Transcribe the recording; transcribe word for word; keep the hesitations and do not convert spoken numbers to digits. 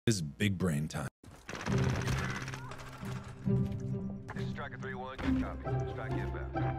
This is big brain time. This is Striker three one, good copy. Strike inbound.